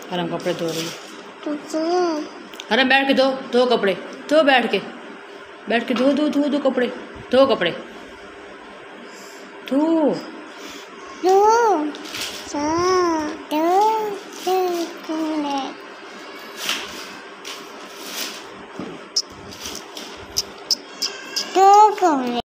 हरम कपड़े धो रही है। हरम बैठ के धो धो कपड़े, धो बैठ के धो धो धो धो कपड़े, धो कपड़े धो दो